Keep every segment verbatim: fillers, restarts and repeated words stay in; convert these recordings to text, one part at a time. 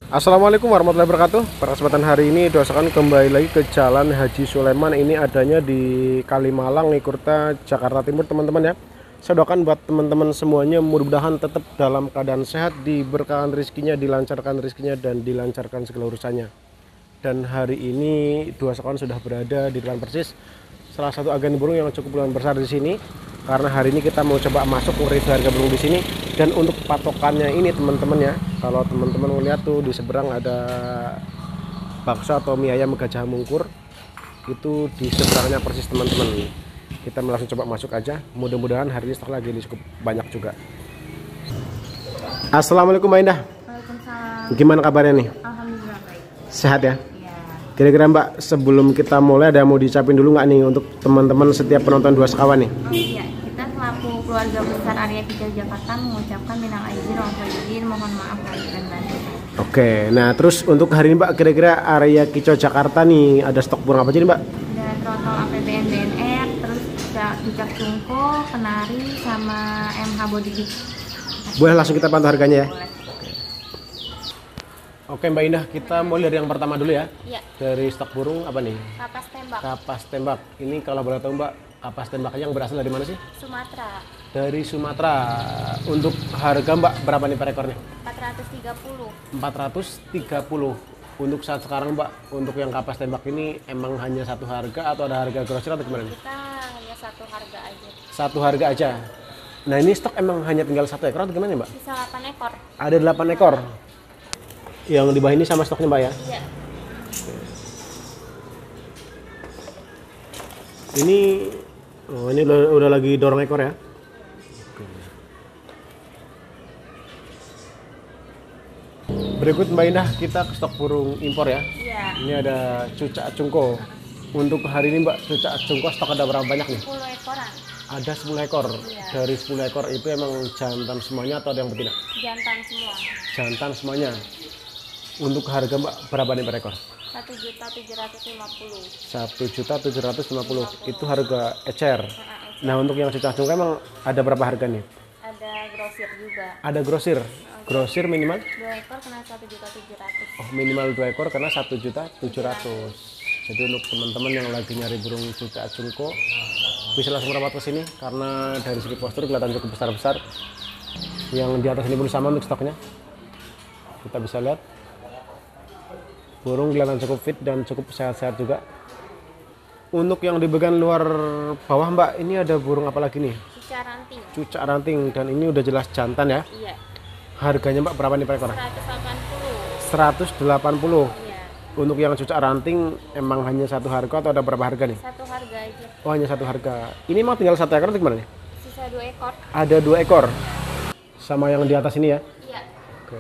Assalamualaikum warahmatullahi wabarakatuh. Pada kesempatan hari ini doakan kembali lagi ke Jalan Haji Sulaiman. Ini adanya di Kalimalang, Nikurta, Jakarta Timur, teman-teman ya. Saya doakan buat teman-teman semuanya mudah-mudahan tetap dalam keadaan sehat, diberkahan rezekinya, dilancarkan rezekinya, dan dilancarkan segala urusannya. Dan hari ini dua sekawan sudah berada di depan persis salah satu agen burung yang cukup lumayan besar di sini. Karena hari ini kita mau coba masuk review harga burung di sini. Dan untuk patokannya ini teman-teman ya, kalau teman-teman melihat tuh di seberang ada bakso atau mie ayam Gajah Mungkur, itu di seberangnya persis teman-teman. Kita langsung coba masuk aja. Mudah-mudahan hari ini stok lagi ini cukup banyak juga. Assalamualaikum Mbak Indah. Waalaikumsalam. Gimana kabarnya nih? Alhamdulillah baik. Sehat ya? Iya. Kira-kira Mbak, sebelum kita mulai ada mau dicapin dulu nggak nih untuk teman-teman setiap penonton Dua Sekawan nih? Oh iya, kita selaku keluarga besar Arya Kicau Jakarta mengucapkan minal aidin wal faizin, mohon maaf lahir dan batin. Oke, nah terus untuk hari ini Mbak, kira-kira Arya Kicau Jakarta nih ada stok burung apa aja nih Mbak? Ada trotol A P B N B N R, terus ada cicak cungko, kenari, sama M H body gift. Boleh langsung kita pantau harganya ya? Boleh. Oke Mbak Indah, kita mulai dari yang pertama dulu ya. Iya. Dari stok burung apa nih? Kapas tembak. Kapas tembak. Ini kalau boleh tahu Mbak, kapas tembaknya yang berasal dari mana sih? Sumatera. Dari Sumatera. Untuk harga Mbak berapa nih per ekornya? empat ratus tiga puluh. empat ratus tiga puluh. Untuk saat sekarang Mbak, untuk yang kapas tembak ini emang hanya satu harga atau ada harga grosir atau gimana nih? Kita hanya satu harga aja. Satu harga aja. Nah ini stok emang hanya tinggal satu ekor atau gimana Mbak? Bisa delapan ekor. Ada delapan ekor. Yang di bawah ini sama stoknya Mbak ya? Iya. Ini oh ini udah, udah lagi dorong ekor ya. Berikut Mbak Indah, kita ke stok burung impor ya. Iya. Ini ada cucak cungko. Untuk hari ini Mbak, cucak cungko stok ada berapa banyak nih? sepuluh ekoran. Ada sepuluh ekor. Iya. Dari sepuluh ekor itu emang jantan semuanya atau ada yang betina? Jantan semua. Jantan semuanya. Untuk harga Mbak berapa nih per ekor? satu juta tujuh ratus lima puluh. satu juta tujuh ratus lima puluh. Itu harga ecer. Nah, untuk yang cucak cungko emang ada berapa harga nih? Ada grosir juga. Ada grosir. Grosir minimal? Dua ekor kena satu juta tujuh ratus. Oh, minimal dua ekor karena satu juta tujuh ratus. Jadi untuk teman-teman yang lagi nyari burung cucak cungko bisa langsung merapat ke sini karena dari segi postur kelihatan cukup besar-besar. Yang di atas ini belum sama untuk stoknya. Kita bisa lihat burung kelihatan cukup fit dan cukup sehat-sehat juga. Untuk yang di bagian luar bawah Mbak, ini ada burung apa lagi nih? Cucak ranting. Cucak ranting, dan ini udah jelas jantan ya. Iya. Harganya Mbak berapa nih per ekor? seratus delapan puluh. seratus delapan puluh. Iya. Untuk yang cucak ranting emang hanya satu harga atau ada berapa harga nih? Satu harga aja. Oh, hanya satu harga. Ini emang tinggal satu ekor atau gimana nih? Sisa dua ekor. Ada dua ekor. Sama yang di atas ini ya. Iya. Oke.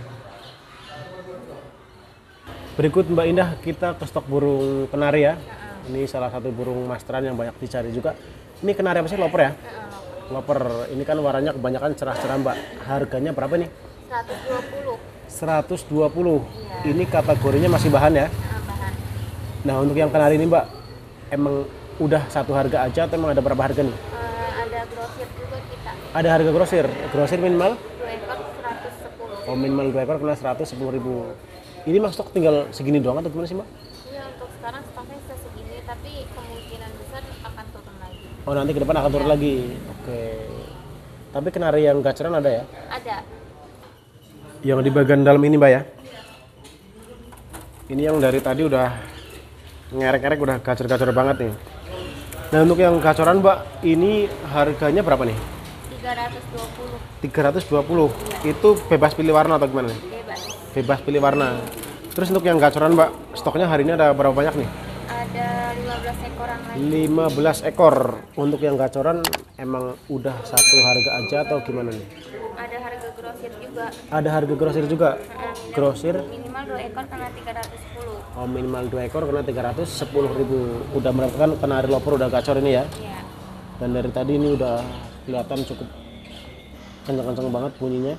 Berikut Mbak Indah, kita ke stok burung kenari ya. Ini salah satu burung masteran yang banyak dicari juga. Ini kenari apa sih? Loper ya? Loper. Ini kan warnanya kebanyakan cerah-cerah Mbak. Harganya berapa nih? seratus dua puluh. seratus dua puluh. Iya. Ini kategorinya masih bahan ya. Nah, bahan. Nah, untuk yang kenari ini Mbak, emang udah satu harga aja atau emang ada berapa harga nih? Eh, ada grosir juga kita. Ada harga grosir. Grosir minimal? Dua ekor seratus sepuluh. Oh, minimal dua ekor kena seratus sepuluh ribu. Ini Mas stok tinggal segini doang atau gimana sih Mbak? Iya, untuk sekarang stoknya bisa segini, tapi kemungkinan besar akan turun lagi. Oh, nanti ke depan akan turun lagi. Oke. Tapi kenari yang gaceran ada ya? Ada. Yang di bagian dalam ini Mbak ya? Ini yang dari tadi udah ngerek-ngerek, udah gacor-gacor banget nih. Nah, untuk yang gacoran Mbak, ini harganya berapa nih? tiga ratus dua puluh. tiga ratus dua puluh. Itu bebas pilih warna atau gimana nih? Bebas. Bebas pilih warna. Terus untuk yang gacoran Mbak, stoknya hari ini ada berapa banyak nih? Ada lima belas ekoran lagi. lima belas ekor. Untuk yang gacoran emang udah satu harga aja atau gimana nih? Ada harga grosir juga. Ada harga grosir juga. Grosir Minimal dua ekor kena tiga ratus sepuluh. oh, minimal dua ekor kena tiga ratus sepuluh ribu. Udah mendapatkan kenari loper udah gacor ini ya. Iya. Dan dari tadi ini udah kelihatan cukup kencang-kencang banget bunyinya.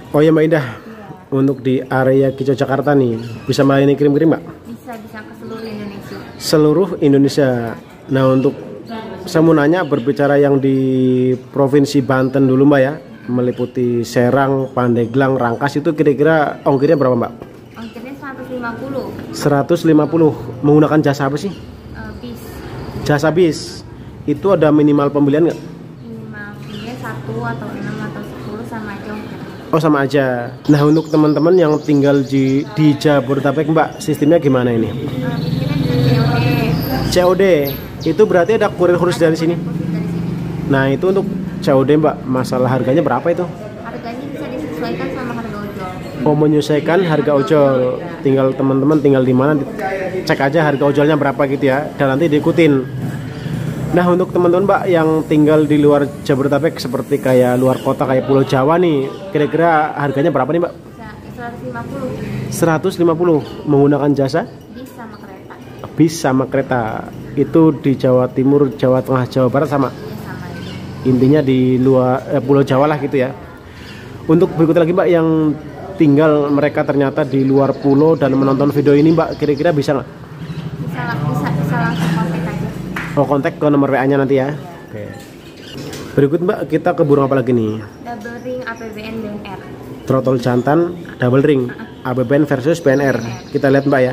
Oh ya Mbak Indah, Iya. untuk di area Kicau Jakarta nih bisa melayani kirim-kirim Mbak? Bisa bisa ke seluruh Indonesia. Seluruh Indonesia. Nah untuk saya mau nanya berbicara yang di Provinsi Banten dulu Mbak ya, meliputi Serang, Pandeglang, Rangkas, itu kira-kira ongkirnya berapa Mbak? Ongkirnya seratus lima puluh. seratus lima puluh. Menggunakan jasa apa sih? Uh, bis. Jasa bis. Itu ada minimal pembelian nggak? Minimalnya satu atau enam atau sepuluh sama aja ongkirnya. Oh sama aja. Nah untuk teman-teman yang tinggal di, di Jabodetabek Mbak, sistemnya gimana ini? Uh, bikinnya bisa C O D. C O D. Itu berarti ada kurir khusus dari sini? Khusus dari sini. Nah itu untuk C O D Mbak, masalah harganya berapa itu? Harganya bisa disesuaikan sama harga ojol. Oh menyesuaikan harga ojol. Tinggal teman-teman tinggal di mana cek aja harga ojolnya berapa gitu ya, dan nanti diikutin. Nah untuk teman-teman Mbak yang tinggal di luar Jabodetabek seperti kayak luar kota kayak Pulau Jawa nih, kira-kira harganya berapa nih Mbak? Bisa seratus lima puluh. seratus lima puluh menggunakan jasa Bis sama kereta. bis sama kereta. Itu di Jawa Timur, Jawa Tengah, Jawa Barat sama. Ya sama aja. Intinya di luar eh, Pulau Jawa lah gitu ya. Untuk berikut lagi Mbak yang tinggal mereka ternyata di luar pulau dan menonton video ini Mbak, kira-kira bisa nggak? Bisa bisa bisa langsung kontak aja. Oh kontak ke nomor W A nya nanti ya. Oke. Berikut Mbak kita ke burung apa lagi nih? Double ring A P B N B N R. Trotol jantan double ring A P B N versus B N R. Kita lihat Mbak ya. Iya.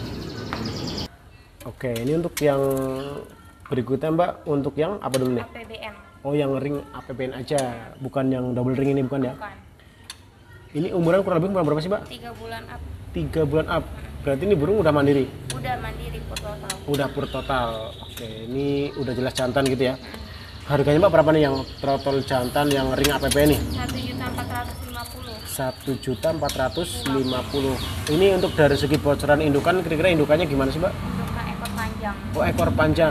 Oke, ini untuk yang berikutnya Mbak, untuk yang apa dulu nih? A P B N. Oh yang ring A P B N aja, bukan yang double ring ini bukan ya? Bukan. Ini umuran kurang lebih berapa sih Mbak? Tiga bulan up. Tiga bulan up. Berarti ini burung udah mandiri? Udah mandiri pur total. Udah pur total. Oke, ini udah jelas jantan gitu ya. Harganya Mbak berapa nih yang trotol jantan yang ring A P B N nih? Satu juta empat ratus lima puluh. Satu juta empat ratus lima puluh. Ini untuk dari segi bocoran indukan, kira-kira indukannya gimana sih Mbak? Untuk ekor panjang. Oh ekor panjang.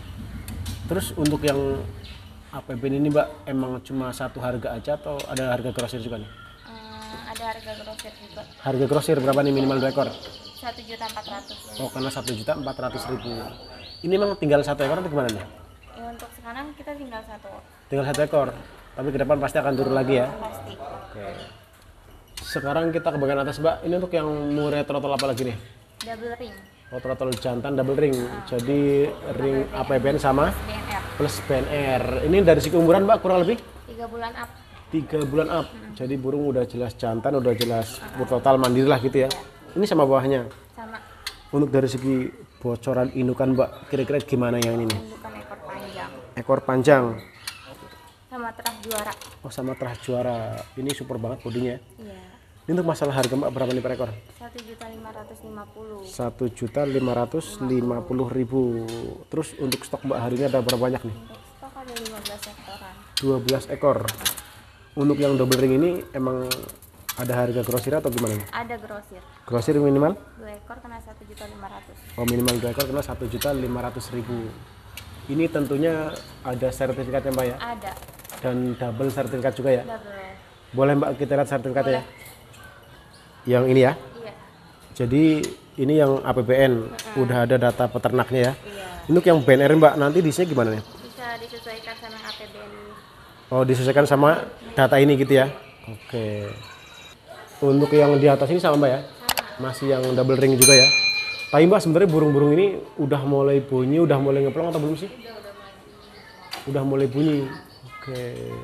Terus untuk yang A P B N ini Mbak, emang cuma satu harga aja atau ada harga grosir juga nih? Hmm, ada harga grosir juga. Harga grosir berapa nih minimal dua ekor? Satu juta empat ratus. Oh karena satu juta empat ratus ribu. Ini memang tinggal satu ekor atau gimana nih? Ya, untuk sekarang kita tinggal satu. Tinggal satu ekor. Tapi ke depan pasti akan turun lagi ya. Pasti. Oke. Sekarang kita ke bagian atas Mbak. Ini untuk yang murah trotol apa lagi nih? Double ring Oh trotol jantan double ring. Jadi ring A P B N sama B N R. plus B N R. Ini dari segi umuran Mbak kurang lebih? Tiga bulan up. Tiga bulan up. Jadi burung udah jelas jantan, udah jelas pur total mandiri lah gitu ya. Ini sama bawahnya. Sama Untuk dari segi bocoran indukan Mbak, kira-kira gimana yang ini nih? indukan ekor panjang. Ekor panjang. Sama terah juara. Oh sama terah juara. Ini super banget bodinya. Iya. Ini untuk masalah harga Mbak berapa nih per ekor? Satu juta lima ratus lima puluh. Satu juta lima ratus lima puluh ribu. Terus untuk stok Mbak hari ini ada berapa banyak nih? Untuk stok ada lima belas ekoran. dua belas ekor. Untuk yang double ring ini emang ada harga grosir atau gimana nih? Ada grosir. Grosir minimal? Dua ekor kena satu juta lima ratus. Oh minimal dua ekor kena satu juta lima ratus ribu. Ini tentunya ada sertifikatnya Mbak ya? Ada. Dan double sertifikat juga ya? Double. Boleh Mbak kita lihat sertifikatnya ya? Yang ini ya? Iya. Jadi ini yang A P B N, Mm-mm. udah ada data peternaknya ya? Iya. Untuk yang B N R Mbak, nanti di sini gimana nih? Bisa disesuaikan sama A P B N. Oh disesuaikan sama data ini gitu ya? Oke. Untuk yang di atas ini sama Mbak ya? Sama. Masih yang double ring juga ya? Tapi Mbak sebenarnya burung-burung ini udah mulai bunyi, udah mulai ngeplong atau belum sih? Udah udah mulai. Udah mulai bunyi. Oke.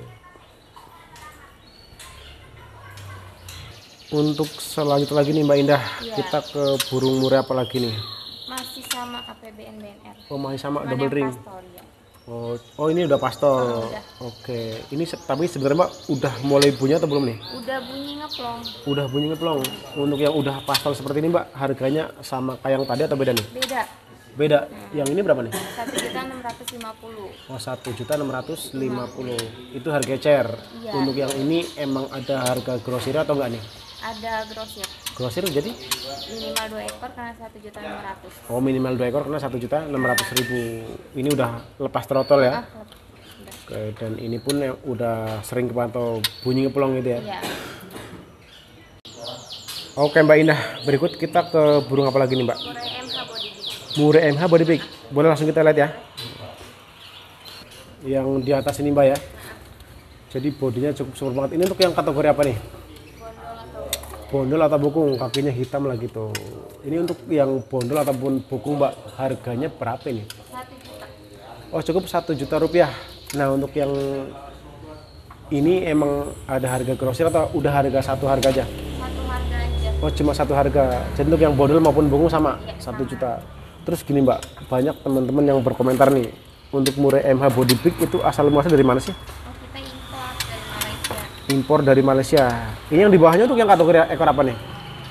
Untuk selanjutnya lagi nih Mbak Indah, Iya. kita ke burung murai apa lagi nih? Masih sama A P B N B N R. Oh masih sama Cuman double yang ring. pastol, ya. Oh, oh ini udah pastol. Oh, udah. Oke. Ini se- tapi sebenarnya Mbak udah mulai bunyi atau belum nih? Udah bunyi ngeplong. Udah bunyi ngeplong. Untuk yang udah pastol seperti ini Mbak, harganya sama kayak yang tadi atau beda nih? Beda. Beda. Yang ini berapa nih? Satu juta enam ratus lima puluh. Oh satu juta enam ratus lima puluh. Itu harga cer. Iya. Untuk yang ini emang ada harga grosir atau enggak nih? Ada grosir. Grosir jadi? Minimal dua ekor karena satu juta lima ratus. Oh minimal dua ekor kena satu juta enam ratus ribu. Ini udah lepas trotol ya? Ah, udah. Oke, dan ini pun yang udah sering kepantau bunyi ngeplong gitu ya? Iya. Oke Mbak Indah, berikut kita ke burung apa lagi nih Mbak? Murai M H body big. Murai M H body big. Boleh langsung kita lihat ya? Yang di atas ini Mbak ya? Jadi bodinya cukup super banget. Ini untuk yang kategori apa nih? Body bondol atau bukung, kakinya hitam lagi tuh. Ini untuk yang bondol ataupun bukung mbak, harganya berapa ini? Satu juta. Oh cukup satu juta rupiah. Nah untuk yang ini emang ada harga grosir atau udah harga satu harga aja? Satu harga aja. Oh cuma satu harga. Jadi untuk yang bondol maupun bukung sama Iya, satu sama. juta. Terus gini mbak, banyak teman-teman yang berkomentar nih, untuk Murai M H Body Big itu asal muasal dari mana sih? Oh kita impor dari Malaysia. Impor dari Malaysia. Ini yang di bawahnya untuk yang kategori ekor apa nih?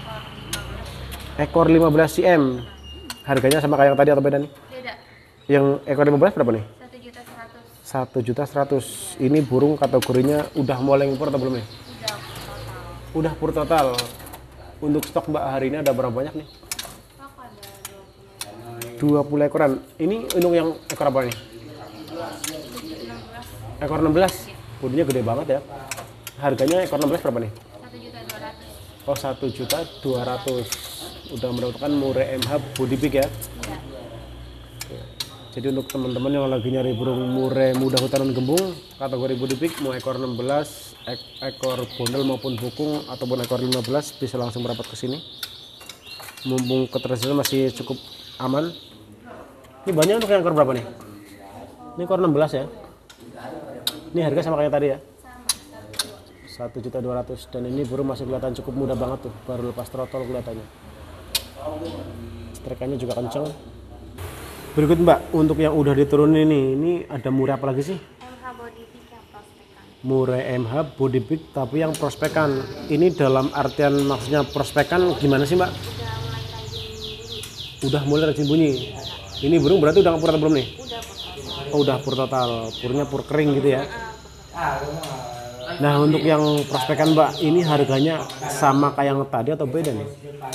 Ekor lima belas cm. Harganya sama kayak yang tadi atau beda nih? Beda. Yang ekor lima belas berapa nih? Satu juta seratus. satu juta seratus. Ini burung kategorinya udah mulai impor atau belum nih? Udah total. Udah pur total. Untuk stok mbak hari ini ada berapa banyak nih? Stok ada dua puluh. dua puluh ekoran. Ini untuk yang ekor apa nih? enam belas. Ekor enam belas. Bodinya gede banget ya. Harganya ekor enam belas berapa nih? Satu juta dua ratus. Oh satu juta dua ratus. Udah mendapatkan Murai M H Body Big ya. Iya. Jadi untuk teman-teman yang lagi nyari burung murai muda hutanan gembung kategori Body Big mau ekor enam belas, ek ekor bondel maupun bukung ataupun ekor lima belas bisa langsung merapat ke sini. Mumpung ketersediaan masih cukup aman. Ini banyak untuk yang ekor berapa nih? Ini ekor enam belas ya. Ini harga sama kayak tadi ya. satu juta dua ratus dan ini burung masih kelihatan cukup muda banget tuh, baru lepas trotol kelihatannya. Strikannya juga kenceng. Berikut mbak, untuk yang udah diturunin ini, ini ada murai apa lagi sih? M H Body Big yang prospekan. Murai M H Body Big tapi yang prospekan. Ini dalam artian maksudnya prospekan gimana sih mbak? Udah mulai rajin bunyi. Udah mulai rajin bunyi. Ini burung berarti udah pur atau belum nih? Udah total. Oh udah pur total, purnya pur kering gitu ya. Ah, pur total. Nah untuk yang prospekan mbak, ini harganya sama kayak yang tadi atau beda nih?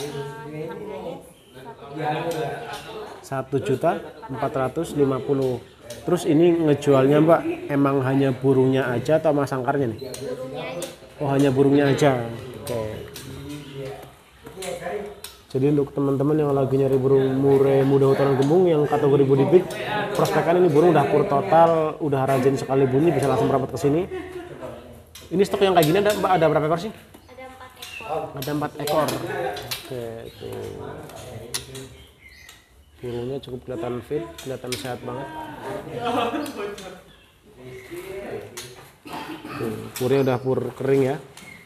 satu juta empat ratus lima puluh. Terus ini ngejualnya mbak, emang hanya burungnya aja atau sama sangkarnya nih? Oh hanya burungnya aja. Oke. Jadi untuk teman-teman yang lagi nyari burung murai muda hutanan gembung yang kategori Body Big, prospekan ini burung udah pur total, udah rajin sekali bunyi, bisa langsung merapat ke sini. Ini stok yang kayak gini ada mbak, ada berapa ekor sih? Ada empat ekor. Ada empat ekor. Oke, tuh. Burungnya cukup kelihatan fit, kelihatan sehat banget. Tuh, purnya udah pur kering ya.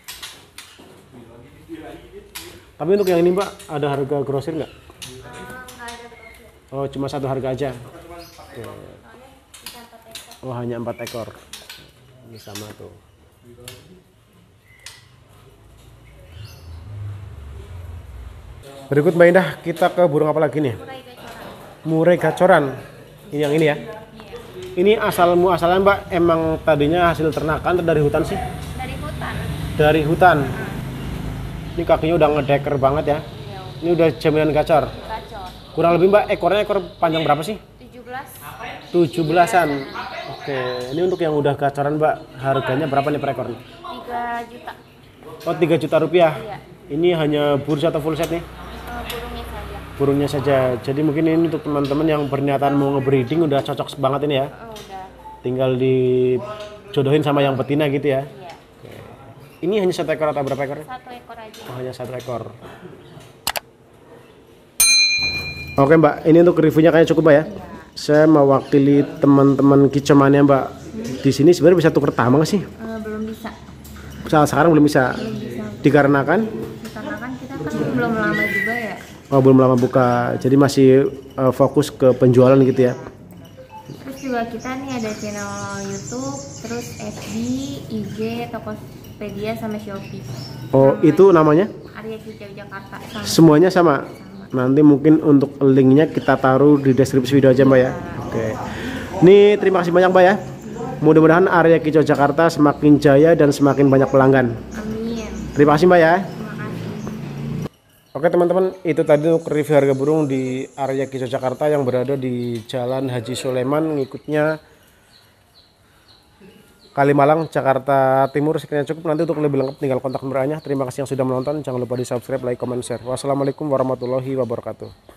Tapi untuk yang ini mbak, ada harga grosir nggak? Uh, nggak ada profit. Oh, cuma satu harga aja. Oke. Soalnya bisa empat ekor. Oh, hanya empat ekor. Ini sama tuh. Berikut Mbak Indah, kita ke burung apa lagi nih? Murai gacoran. Murai gacoran. Ini yang ini ya. Iya. Ini asal muasalnya Mbak, emang tadinya hasil ternakan atau dari hutan sih? Dari hutan. Dari hutan. Ini kakinya udah ngedeker banget ya. Iya. Ini udah jaminan gacor. Gacor. Kurang lebih Mbak, ekornya ekor panjang berapa sih? tujuh belas. tujuh belasan. Oke, ini untuk yang udah gacoran Mbak, harganya berapa nih per ekor nih? tiga juta. Oh, tiga juta rupiah. Iya. Ini hanya bursa atau full set nih? Uh, burungnya saja. Burungnya saja. Jadi mungkin ini untuk teman-teman yang berniatan mau ngebreeding udah cocok banget ini ya. Oh, udah. Tinggal dijodohin sama yang betina gitu ya. Iya. Ini hanya satu ekor atau berapa ekor? Satu ekor aja. Oh, hanya satu ekor. Oke Mbak, ini untuk reviewnya kayaknya cukup Mbak ya. Saya mewakili teman-teman kicomannya Mbak. Di sini sebenarnya bisa tuker tamu nggak sih? Uh, belum bisa. Saat sekarang belum bisa. Belum bisa. Dikarenakan Dikarenakan kita kan belum lama juga ya. oh, belum lama buka. Jadi masih uh, fokus ke penjualan gitu ya. Terus juga kita nih ada channel YouTube, terus F B, I G, Tokopedia sama Shopee. Oh, itu namanya? Arya Kicau Jakarta sama. Semuanya sama. Nanti mungkin untuk linknya kita taruh di deskripsi video aja Mbak ya. Oke. Ini terima kasih banyak Mbak ya. Mudah-mudahan Arya Kicau Jakarta semakin jaya dan semakin banyak pelanggan. Amin. Terima kasih Mbak ya. Terima kasih. Oke teman-teman, itu tadi untuk review harga burung di Arya Kicau Jakarta yang berada di Jalan Haji Sulaiman, ngikutnya Kalimalang, Jakarta Timur. Sekiranya cukup, nanti untuk lebih lengkap tinggal kontak nomornya. Terima kasih yang sudah menonton, jangan lupa di subscribe, like, comment, share. Wassalamualaikum warahmatullahi wabarakatuh.